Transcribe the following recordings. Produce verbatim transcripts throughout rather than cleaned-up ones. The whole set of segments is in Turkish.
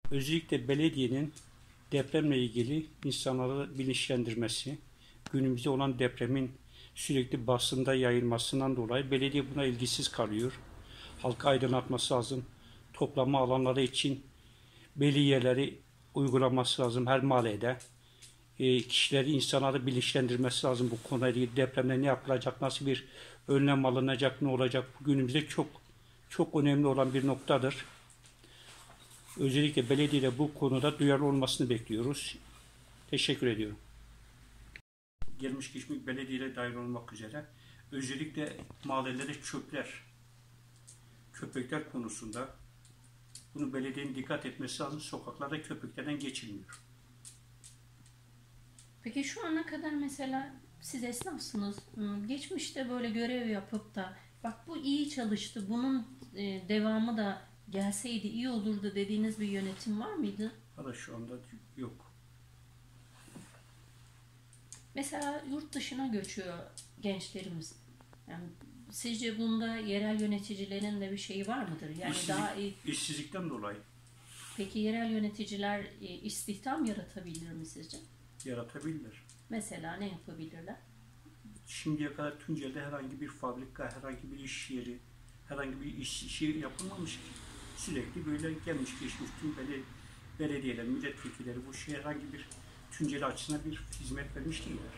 Özellikle belediyenin depremle ilgili insanları bilinçlendirmesi, günümüzde olan depremin sürekli basında yayılmasından dolayı belediye buna ilgisiz kalıyor. Halka aydınlatması lazım. Toplama alanları için belli yerleri uygulaması lazım her mahallede. E, kişileri, insanları bilinçlendirmesi lazım bu konuyla ilgili. Depremde ne yapılacak, nasıl bir önlem alınacak, ne olacak? Bu günümüzde çok çok önemli olan bir noktadır. Özellikle belediye bu konuda duyarlı olmasını bekliyoruz. Teşekkür ediyorum. Gelmiş geçmiş belediyeyle dahil olmak üzere özellikle mahallelere çöpler, köpekler konusunda bunu belediyenin dikkat etmesi lazım. Sokaklarda köpeklerden geçilmiyor. Peki şu ana kadar mesela siz esnafsınız. Geçmişte böyle görev yapıp da bak bu iyi çalıştı, bunun devamı da gelseydi iyi olurdu dediğiniz bir yönetim var mıydı? Valla şu anda yok. Mesela yurt dışına göçüyor gençlerimiz. Yani sizce bunda yerel yöneticilerin de bir şeyi var mıdır? Yani İşsizlik, daha iyi. işsizlikten dolayı. Peki yerel yöneticiler istihdam yaratabilir mi sizce? Yaratabilir. Mesela ne yapabilirler? Şimdiye kadar Tunceli'de herhangi bir fabrika, herhangi bir iş yeri, herhangi bir iş işi yapılmamış ki. Sürekli böyle gelmiş geçmiş tüm belediyeler, milletvekilleri bu şeye herhangi bir Tunceli açısından bir hizmet vermiş değiller.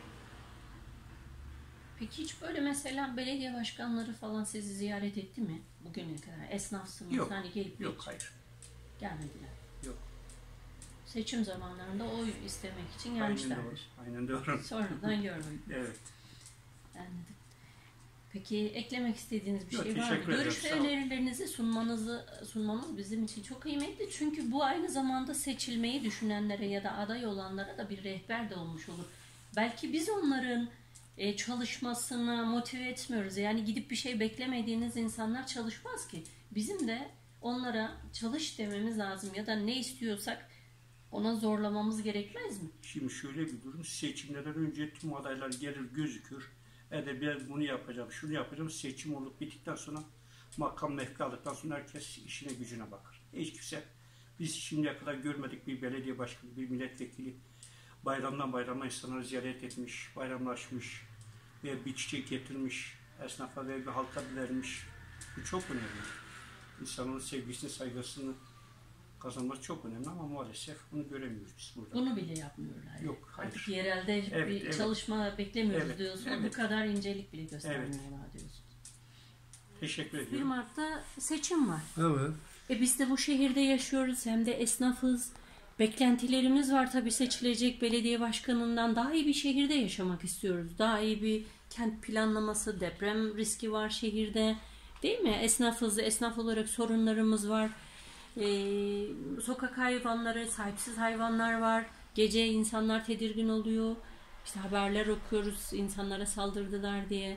Peki hiç böyle mesela belediye başkanları falan sizi ziyaret etti mi bugüne kadar? Esnafsınız, yok, hani gelip yok, hiç hayır. gelmediler. Yok. Seçim zamanlarında oy istemek için gelmişlerdir. Aynen doğru. Aynen doğru. Sonradan görmedim. Evet. Anladım. Peki eklemek istediğiniz bir Yok, şey var mı? Görüş ve ederim. önerilerinizi sunmanızı sunmanız bizim için çok kıymetli. Çünkü bu aynı zamanda seçilmeyi düşünenlere ya da aday olanlara da bir rehber de olmuş olur. Belki biz onların e, çalışmasını motive etmiyoruz. Yani gidip bir şey beklemediğiniz insanlar çalışmaz ki. Bizim de onlara çalış dememiz lazım ya da ne istiyorsak ona zorlamamız gerekmez mi? Şimdi şöyle bir durum, seçimlerden önce tüm adaylar gelir gözükür. Evet ben bunu yapacağım, şunu yapacağım. Seçim olup bittikten sonra makam mevki aldıktan sonra herkes işine gücüne bakar. Hiç kimse, biz şimdiye kadar görmedik bir belediye başkanı, bir milletvekili bayramdan bayrama insanları ziyaret etmiş, bayramlaşmış ve bir çiçek getirmiş, esnafa ve bir halka vermiş. Bu çok önemli. İnsanların sevgisini, saygısını kazanması çok önemli ama maalesef bunu göremiyoruz biz burada. Bunu bile yapmıyorlar. Yok, hayır. Artık yerelde Evet, bir evet. çalışma beklemiyoruz Evet, diyorsun. evet. Bu kadar incelik bile göstermiyorlar Evet. diyorsun. Teşekkür bir ediyorum. Mart'ta seçim var. Evet. E biz de bu şehirde yaşıyoruz. Hem de esnafız. Beklentilerimiz var tabii seçilecek belediye başkanından. Daha iyi bir şehirde yaşamak istiyoruz. Daha iyi bir kent planlaması, deprem riski var şehirde. Değil mi? Esnafız. Esnaf olarak sorunlarımız var. Ee, sokak hayvanları, sahipsiz hayvanlar var. Gece insanlar tedirgin oluyor. İşte haberler okuyoruz, insanlara saldırdılar diye.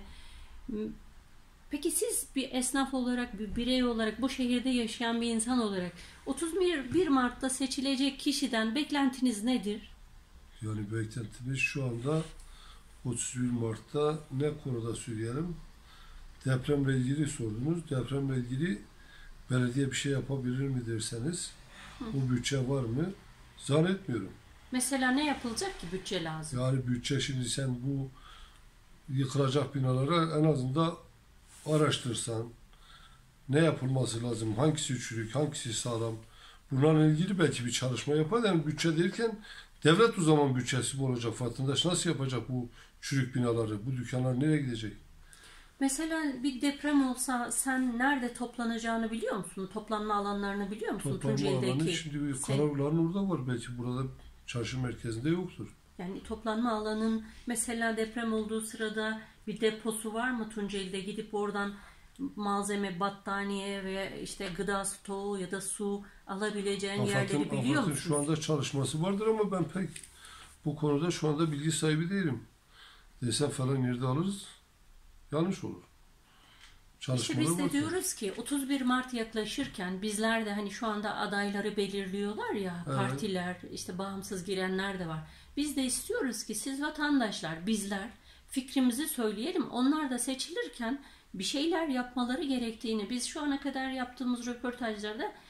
Peki siz bir esnaf olarak, bir birey olarak, bu şehirde yaşayan bir insan olarak otuz bir Mart'ta seçilecek kişiden beklentiniz nedir? Yani beklentimiz şu anda otuz bir Mart'ta ne konuda söyleyelim? Depremle ilgili sordunuz. Depremle ilgili belediye bir şey yapabilir mi derseniz, Hı. bu bütçe var mı? Zannetmiyorum. Mesela ne yapılacak ki bütçe lazım? Yani bütçe, şimdi sen bu yıkılacak binalara en azından araştırsan, ne yapılması lazım, hangisi çürük, hangisi sağlam, bunlarla ilgili belki bir çalışma yapar. Yani bütçe derken devlet o zaman bütçesi mi olacak, vatandaş nasıl yapacak bu çürük binaları, bu dükkanlar nereye gidecek? Mesela bir deprem olsa sen nerede toplanacağını biliyor musun? Toplanma alanlarını biliyor musun? Toplanma alanı şimdi Karayolların orada var. Belki burada çarşı merkezinde yoktur. Yani toplanma alanın mesela deprem olduğu sırada bir deposu var mı Tunceli'de? Gidip oradan malzeme, battaniye veya işte gıda stoğu ya da su alabileceğin AFAD'ın, yerleri biliyor AFAD'ın musun? şu anda çalışması vardır ama ben pek bu konuda şu anda bilgi sahibi değilim. Desem falan yerde alırız. Yanlış olur. İşte biz de diyoruz ki otuz bir Mart yaklaşırken bizler de hani şu anda adayları belirliyorlar ya, evet. partiler, işte bağımsız girenler de var. Biz de istiyoruz ki siz vatandaşlar, bizler fikrimizi söyleyelim. Onlar da seçilirken bir şeyler yapmaları gerektiğini, biz şu ana kadar yaptığımız röportajlarda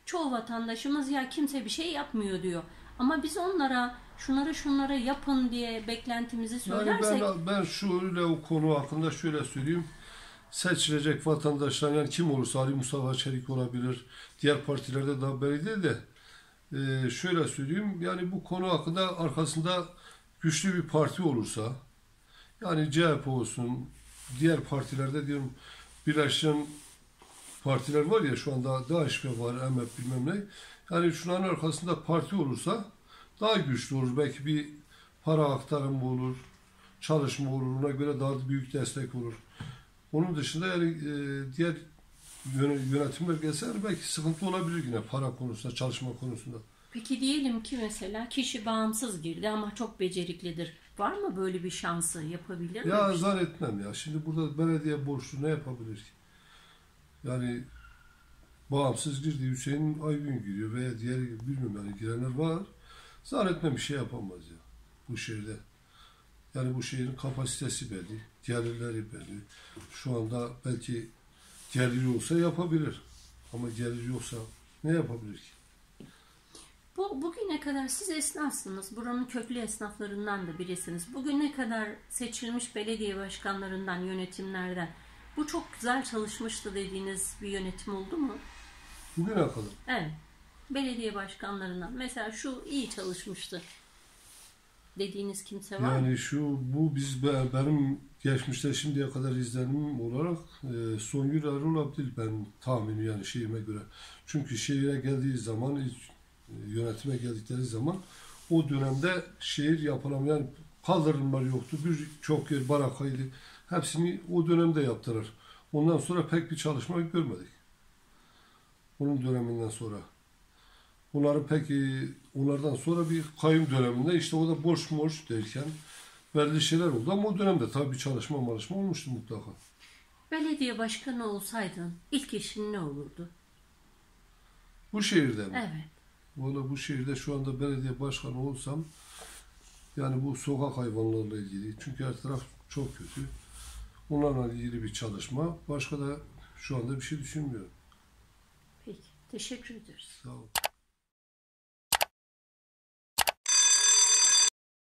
çoğu vatandaşımız ya kimse bir şey yapmıyor diyor. Ama biz onlara şunları şunları yapın diye beklentimizi söylersek... Yani ben, ben şöyle o konu hakkında şöyle söyleyeyim. Seçilecek vatandaşlar yani kim olursa Ali Mustafa Çelik olabilir. Diğer partilerde daha belli değil de e, şöyle söyleyeyim. Yani bu konu hakkında arkasında güçlü bir parti olursa yani C H P olsun diğer partilerde diyorum birleşen partiler var ya şu anda D A E Ş'e var, M H P bilmem ne. Yani şunların arkasında parti olursa daha güçlü olur. Belki bir para aktarımı olur, çalışma olur. Ona göre daha büyük destek olur. Onun dışında yani e, diğer yönetimler gelse belki sıkıntı olabilir yine para konusunda, çalışma konusunda. Peki diyelim ki mesela kişi bağımsız girdi ama çok beceriklidir. Var mı böyle bir şansı? Yapabilir mi? Ya zannetmem ya. Şimdi burada belediye borçlu ne yapabilir ki? Yani bağımsız girdi, Hüseyin Aygün giriyor veya diğer bilmiyorum yani girenler var. Zannetmem bir şey yapamaz ya bu şehirde. Yani bu şehrin kapasitesi belli, gelirleri belli. Şu anda belki geliri olsa yapabilir. Ama geliri yoksa ne yapabilir ki? Bu, bugüne kadar siz esnafsınız. Buranın köklü esnaflarından da birisiniz. Bugüne kadar seçilmiş belediye başkanlarından, yönetimlerden bu çok güzel çalışmıştı dediğiniz bir yönetim oldu mu? Bugüne kadar. Evet. Belediye başkanlarından. Mesela şu iyi çalışmıştı dediğiniz kimse var mı? Yani şu bu biz benim geçmişte şimdiye kadar izlenimim olarak e, Songül Erol Abdil ben tahmini yani şeyime göre. Çünkü şehire geldiği zaman ilk e, yönetime geldikleri zaman o dönemde şehir yapılamayan kaldırımlar yoktu. Birçok yer barakaydı. Hepsini o dönemde yaptılar. Ondan sonra pek bir çalışma görmedik. Onun döneminden sonra. Onların peki onlardan sonra bir kayyum döneminde işte o da borç morç derken belli şeyler oldu ama o dönemde tabii bir çalışma malışma olmuştu mutlaka. Belediye başkanı olsaydın ilk işin ne olurdu? Bu şehirde mi? Evet. Valla bu şehirde şu anda belediye başkanı olsam yani bu sokak hayvanlarla ilgili çünkü her taraf çok kötü. Onlarla ilgili bir çalışma. Başka da şu anda bir şey düşünmüyorum. Peki. Teşekkür ederiz. Sağ olun.